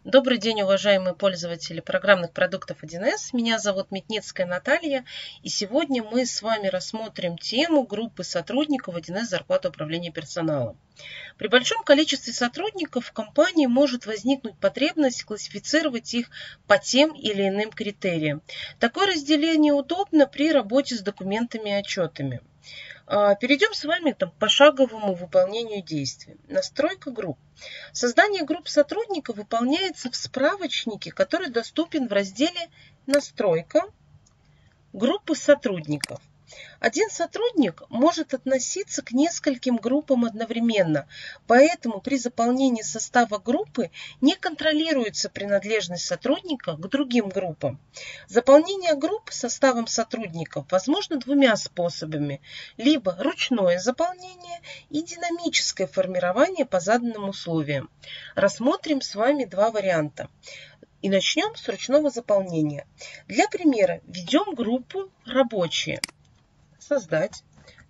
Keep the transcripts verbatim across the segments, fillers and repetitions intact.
Добрый день, уважаемые пользователи программных продуктов один эс. Меня зовут Метницкая Наталья, и сегодня мы с вами рассмотрим тему группы сотрудников один эс зарплата управления персоналом. При большом количестве сотрудников в компании может возникнуть потребность классифицировать их по тем или иным критериям. Такое разделение удобно при работе с документами и отчетами. Перейдем с вами к пошаговому выполнению действий. Настройка групп. Создание групп сотрудников выполняется в справочнике, который доступен в разделе «Настройка. Группы сотрудников». Один сотрудник может относиться к нескольким группам одновременно, поэтому при заполнении состава группы не контролируется принадлежность сотрудника к другим группам. Заполнение групп составом сотрудников возможно двумя способами: либо ручное заполнение и динамическое формирование по заданным условиям. Рассмотрим с вами два варианта. И начнем с ручного заполнения. Для примера введем группу «Рабочие». Создать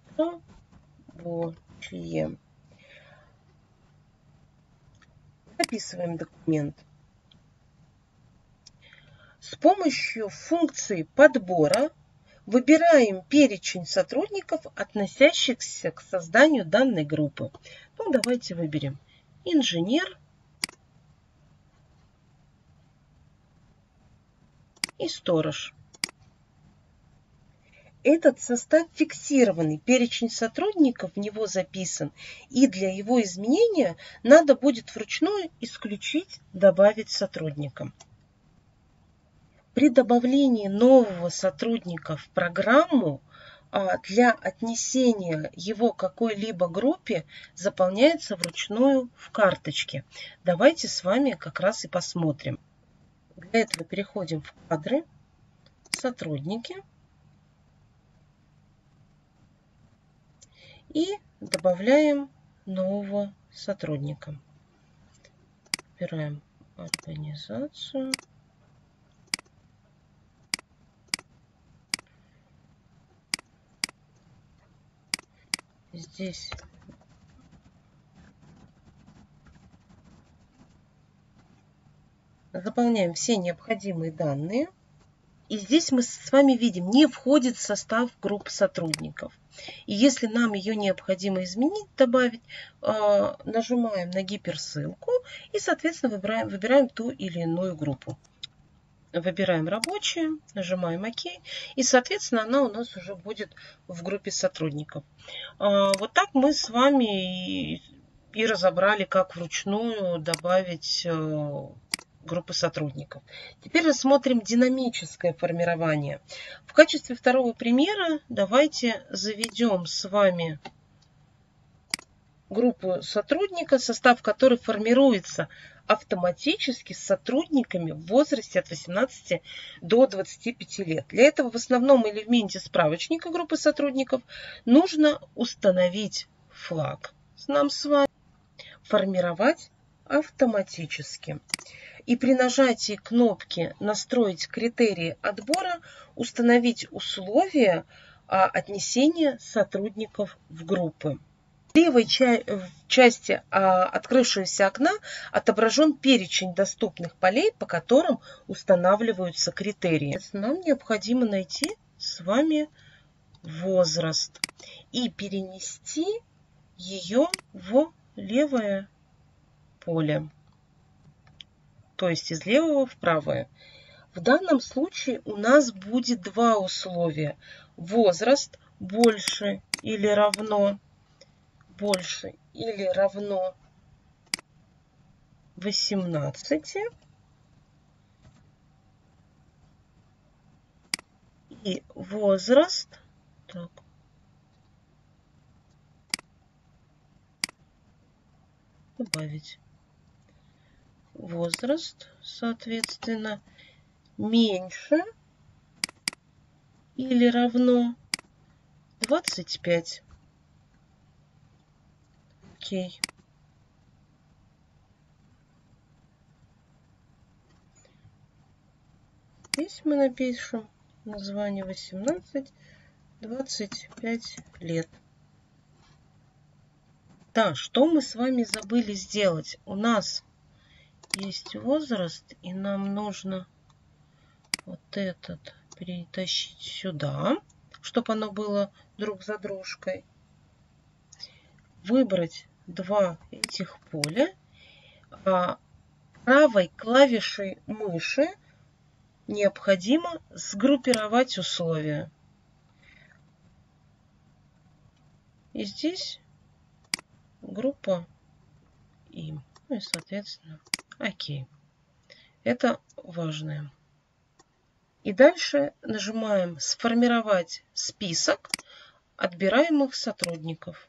рабочие. Записываем документ. С помощью функции подбора выбираем перечень сотрудников, относящихся к созданию данной группы. Ну, давайте выберем инженер и сторож. Этот состав фиксированный, перечень сотрудников в него записан, и для его изменения надо будет вручную исключить «Добавить сотрудника». При добавлении нового сотрудника в программу для отнесения его к какой-либо группе заполняется вручную в карточке. Давайте с вами как раз и посмотрим. Для этого переходим в кадры, сотрудники. И добавляем нового сотрудника. Выбираем организацию. Здесь заполняем все необходимые данные. И здесь мы с вами видим, не входит в состав групп сотрудников. И если нам ее необходимо изменить, добавить, нажимаем на гиперссылку и, соответственно, выбираем, выбираем ту или иную группу. Выбираем рабочие, нажимаем ОК, и, соответственно, она у нас уже будет в группе сотрудников. Вот так мы с вами и разобрали, как вручную добавить группы сотрудников. Теперь рассмотрим динамическое формирование. В качестве второго примера давайте заведем с вами группу сотрудника, состав которой формируется автоматически с сотрудниками в возрасте от восемнадцати до двадцати пяти лет. Для этого в основном элементе справочника группы сотрудников нужно установить флаг. Нам с вами формировать автоматически. И при нажатии кнопки «Настроить критерии отбора» установить условия отнесения сотрудников в группы. В левой части открывшегося окна отображен перечень доступных полей, по которым устанавливаются критерии. Нам необходимо найти с вами возраст и перенести ее в левое поле. То есть из левого в правое. В данном случае у нас будет два условия. Возраст больше или равно, больше или равно восемнадцати. И возраст, так, добавить. Возраст, соответственно, меньше или равно двадцать пять. Окей. Здесь мы напишем название восемнадцать двадцать пять лет. Да, что мы с вами забыли сделать? У нас есть возраст, и нам нужно вот этот перетащить сюда, чтобы оно было друг за дружкой. Выбрать два этих поля. А правой клавишей мыши необходимо сгруппировать условия. И здесь группа И. Ну и, соответственно, ОК. Это важное. И дальше нажимаем «Сформировать список отбираемых сотрудников».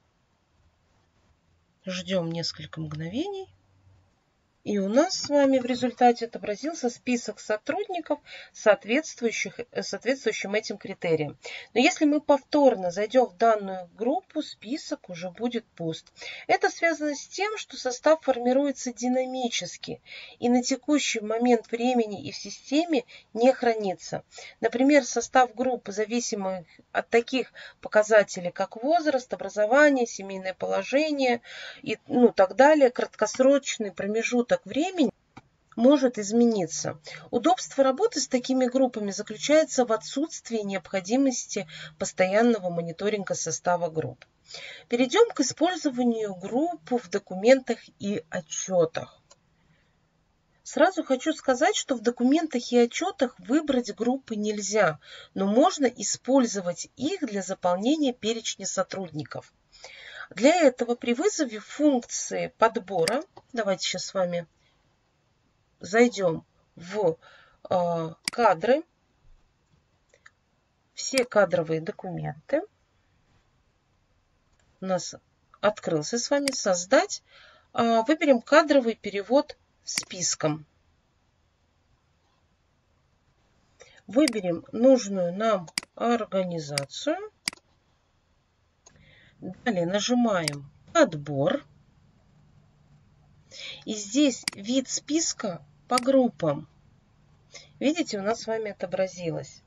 Ждем несколько мгновений. И у нас с вами в результате отобразился список сотрудников, соответствующих, соответствующим этим критериям. Но если мы повторно зайдем в данную группу, список уже будет пуст. Это связано с тем, что состав формируется динамически и на текущий момент времени и в системе не хранится. Например, состав группы, зависимых от таких показателей, как возраст, образование, семейное положение и ну, так далее, краткосрочный промежуток времени может измениться. Удобство работы с такими группами заключается в отсутствии необходимости постоянного мониторинга состава групп. Перейдем к использованию групп в документах и отчетах. Сразу хочу сказать, что в документах и отчетах выбрать группы нельзя, но можно использовать их для заполнения перечня сотрудников. Для этого при вызове функции подбора, давайте сейчас с вами зайдем в э, кадры, все кадровые документы. У нас открылся с вами создать. Э, выберем кадровый перевод списком. Выберем нужную нам организацию. Далее нажимаем «Отбор». И здесь вид списка по группам. Видите, у нас с вами отобразилось.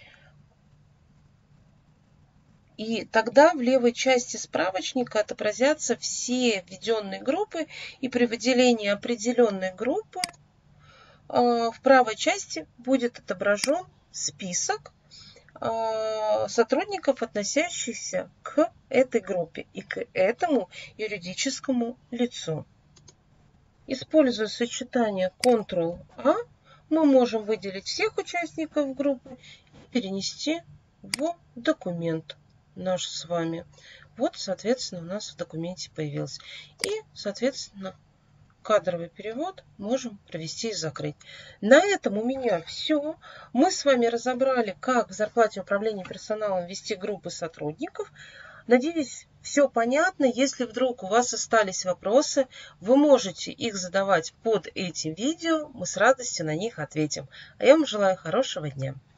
И тогда в левой части справочника отобразятся все введенные группы. И при выделении определенной группы в правой части будет отображен список сотрудников, относящихся к этой группе и к этому юридическому лицу. Используя сочетание контрол-А, мы можем выделить всех участников группы и перенести в документ наш с вами. Вот, соответственно, у нас в документе появился. И, соответственно, кадровый перевод можем провести и закрыть. На этом у меня все. Мы с вами разобрали, как в зарплате управления персоналом ввести группы сотрудников. Надеюсь, все понятно. Если вдруг у вас остались вопросы, вы можете их задавать под этим видео. Мы с радостью на них ответим. А я вам желаю хорошего дня.